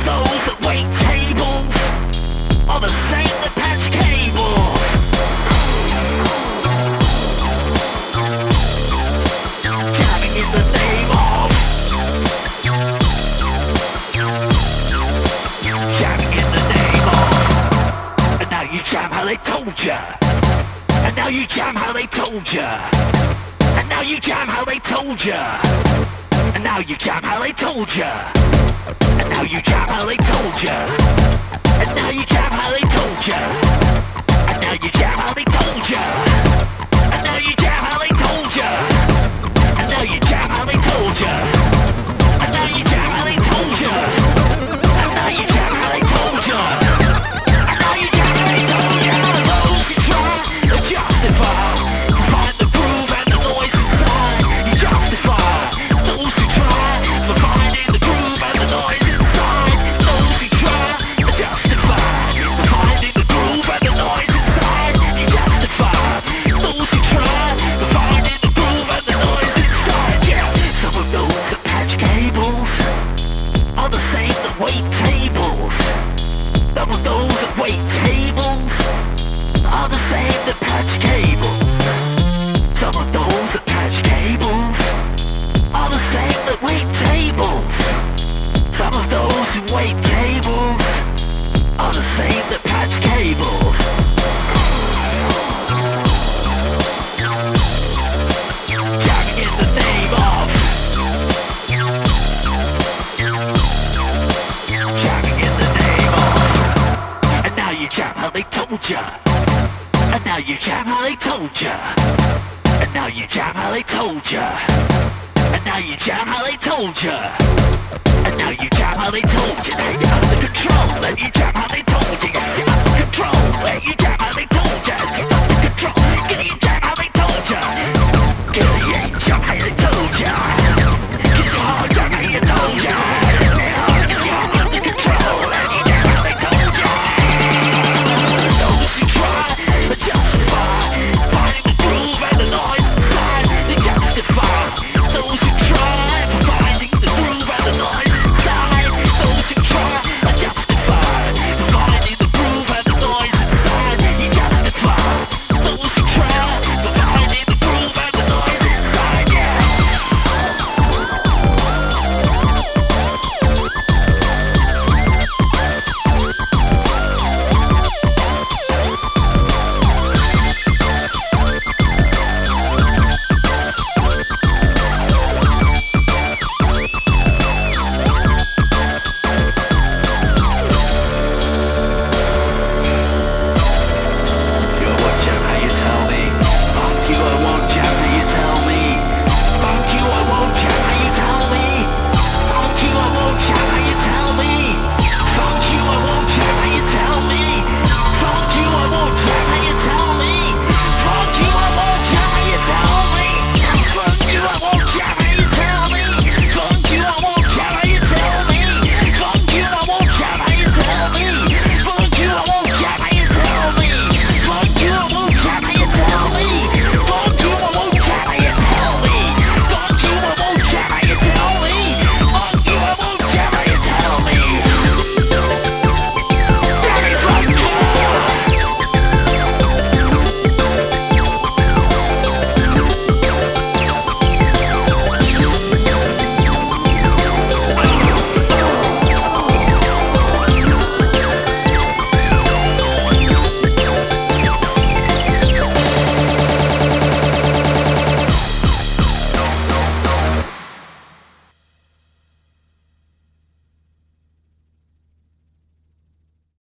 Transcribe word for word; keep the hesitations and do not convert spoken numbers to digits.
those that wait tables are the same that patch cables. Jamming in the name of Jamming in the name of And now you jam how they told ya. And now you jam how they told ya. And now you jam how they told ya. And now you jam how they told ya. And now you jam how they told ya. And now you jam how they told ya. And now you jam how they told ya. And now you jam how they told ya. And now you jam how they told ya. And now you jam how they told ya. And now you jam how they told ya. And now you jam how they told ya. Those who try to justify, find the groove and the noise inside. You justify. Those who try to finding the groove and the noise inside. Those who try to justify, finding the groove and the noise inside. You justify. Those who try to finding the groove and the noise inside. Yeah. Some of those that patch cables are the same that wait tables. Some of those that wait tables are the same that patch cables. Some of those that patch cables are the same that wait tables. Some of those who wait tables are the same that patch cables. Jamming in the name of Jamming in the name of And now you jam how they told ya. And now you jam how they told ya. And now you jam how they told ya. And now you jam how they told ya. And now you jam how they told ya. Now you're under control. And you jam how they told ya. Yes, you're under control. And you jam how they told ya. You're under control. Get you